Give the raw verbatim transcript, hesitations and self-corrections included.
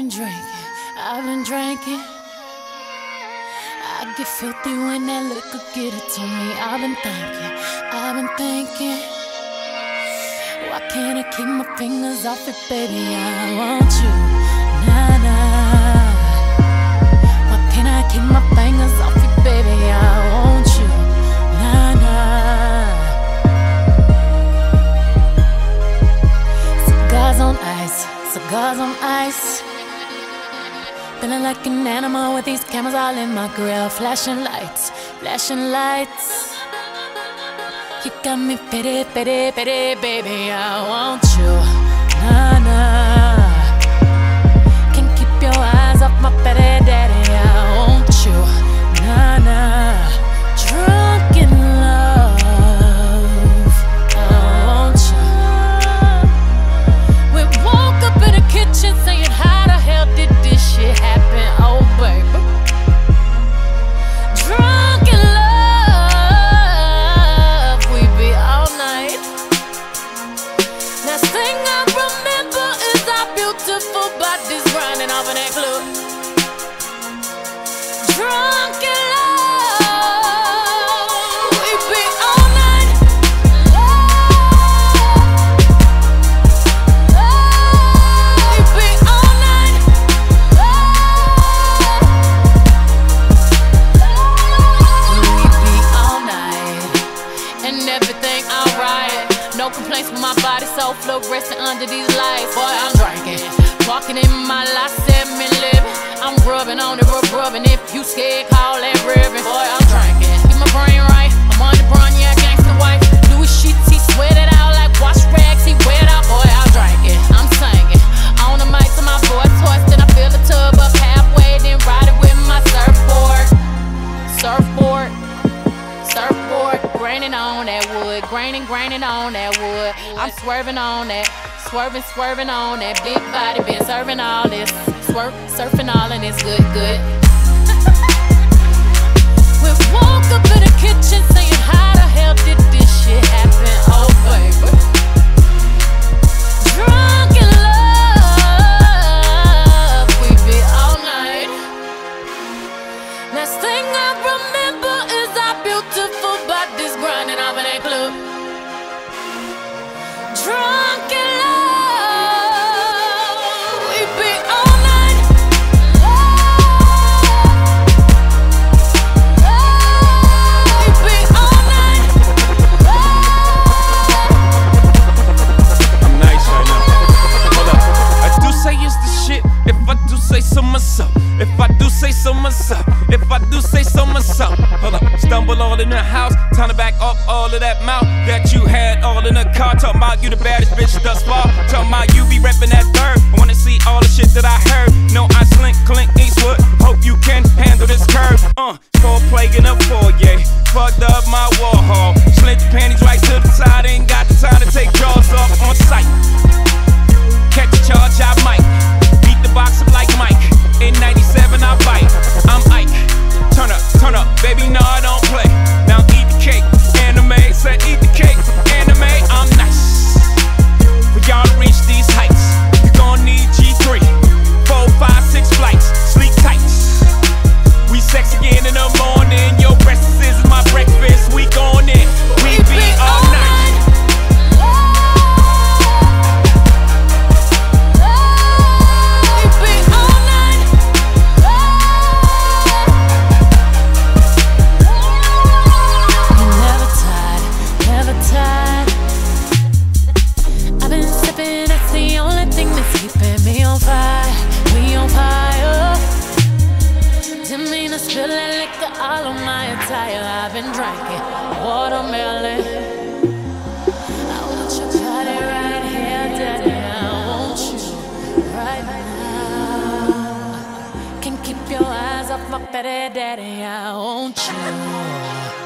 been drinking, I've been drinking. I get filthy when that liquor get it to me. I've been thinking, I've been thinking. Why can't I keep my fingers off it, baby? I want you, nah, nah. Why can't I keep my fingers off it, baby? I want you, nah, nah. Cigars on ice, cigars on ice. Feeling like an animal with these cameras all in my grill. Flashing lights, flashing lights. You got me pity, pity, pity, baby. I want you, nah, nah. Can't keep your eyes off my pity, daddy. I want you, nah, nah. Drunk in love, I want you. We woke up in the kitchen saying, how the hell did this shit happen? Oh, baby. Drunk in love, we be all night. Last thing I remember is our beautiful bodies grinding off in that club. Drunk in love, we be all night. We be all night. We be all night. And everything alright. No complaints with my body, so fluorescent under these lights. Boy, I'm drinking, walking in my life, seven living. I'm rubbing on it, rub rubbing. If you scared, call that ribbon. Boy, I'm drinking, get my brain right. I'm on the run, yeah, gangsta wife. Louis sheets, he sweat it out like wash rags. He wet out, boy, I'm drinking. I'm singing on the mic to my voice hoarse. Then I fill the tub up halfway, then ride it with my surfboard, surfboard. Surfboard, graining on that wood, graining, graining on that wood. I'm swerving on that, swerving, swerving on that big body. Been serving all this, swerve, surfing all and it's good, good. We woke up in the kitchen saying, how the hell did this shit happen? Oh, baby. Drunk in love, we be all night. Last thing I remember is our beautiful bodies grinding off in that club. Drunk in love, we be all night. We be all night. I'm nice right now. Hold up. I do say it's the shit. If I do say so myself. If I do say so myself. If I do say so myself. Hold up. Stumble all in the house. Time to back up all of that mouth that you had all in the car. Talking about you the baddest bitch thus far. Talking about you be reppin' that third. I wanna see all the shit that I heard. No, I slink, Clint Eastwood. Hope you can handle this curve. Uh, four plague in a foyer. Fucked up my Warhol. Slint the panties right to the side. Ain't got the time to take jaws off on sight. Catch a charge, I might. Beat the box up like Mike. In ninety-seven, I bite. I'm Ike. Turn up, turn up, baby, no, I don't play. Now eat the cake, anime. Said eat the cake, anime. I'm nice. For y'all to reach these heights, you gon' need G three, four, five, six flights. Sleep tight. We sex again in the morning. Your breakfast is my breakfast. We going in. We be all night. Spill that liquor all on my attire. I've been drinking watermelon. I want your body right here, daddy. I want you right now. Can't keep your eyes off my petty daddy. I want you.